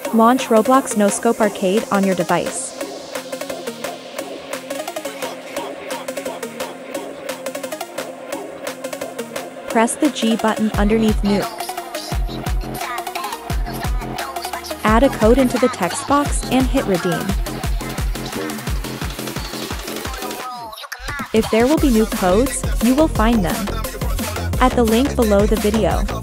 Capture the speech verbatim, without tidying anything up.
Launch Roblox No Scope Arcade on your device. Press the G button underneath Nuke. Add a code into the text box and hit redeem. If there will be new codes, you will find them at the link below the video.